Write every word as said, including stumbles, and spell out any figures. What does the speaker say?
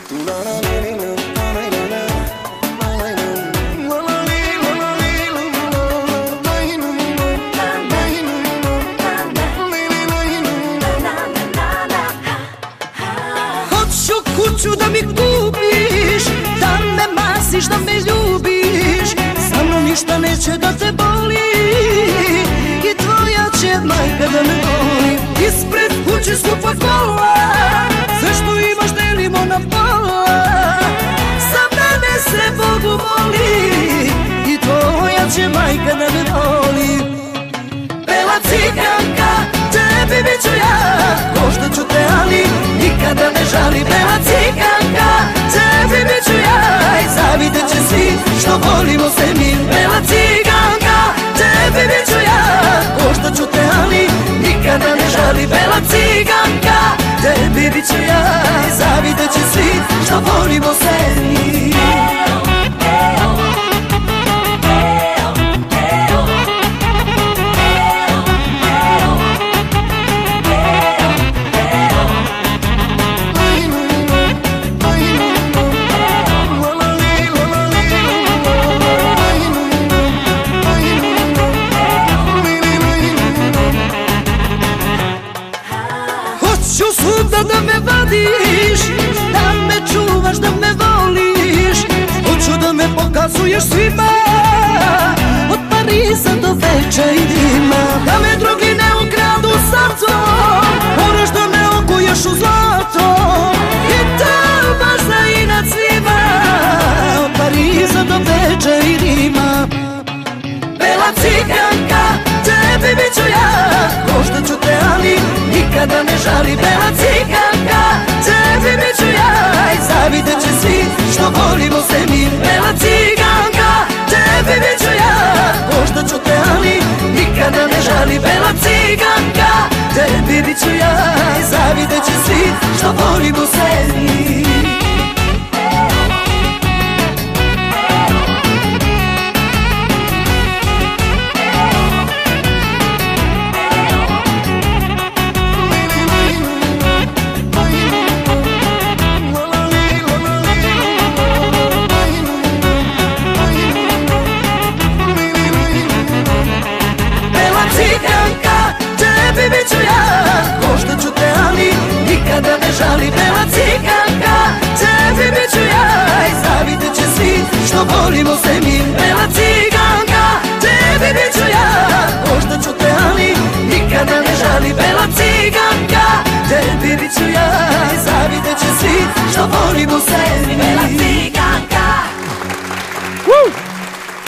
Hoću kuću da mi kupiš, da me masiš, da me ljubiš. Sa mnom ništa neće da te boli i tvoja će majka da me voli. Ispred kuće skupa kola, sve što imaš delimo na pola. Za mene se Bogu moli i tvoja će majka da me voli. Bela ciganka, tebi bit ću ja, košta ću te ali nikada ne žali. Bela ciganka, tebi bit ću ja i zavidjet će svi što volimo se mi. Bela ciganka, tebi bit ću ja, košta ću te ali nikada ne žali. Bela ciganka, tebi bit ću ja i zavidjet će svi što volimo se mi. Hoću svuda da me vadiš, da me čuvaš, da me voliš. Hoću da me pokazuješ svima, od Pariza do Beča i Rima. Da me drugi ne ukradu srco, moraš da me okuješ u zlato. I to baš za inat svima, od Pariza do Beča i Rima. Bela ciganka, tebi bit ću ja, košta ću te ali nikada ne žali. Bela ciganka, tebi bit ću ja i zavidjet će svi što volimo se mi. Bela ciganka, tebi bit ću ja, košta ću te ali nikada ne žali. Bela ciganka, tebi bit ću ja i zavidjet će svi što volimo se mi. Tebi bit ću ja, košta ću te ali nikada ne žali. Bela ciganka, tebi bit ću ja i zavidjet će svi što volimo se mi. Bela ciganka, tebi bit ću ja, košta ću te ali nikada ne žali. Bela ciganka, tebi bit ću ja i zavidjet će svi što volimo se mi.